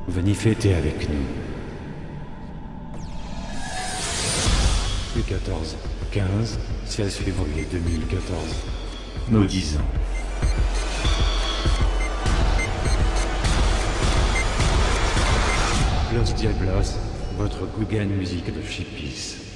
Venez fêter avec nous. Le 14, 15, 16 février 2014. Nos 10 ans. Los Diablos, votre Guggen musique de Chipis.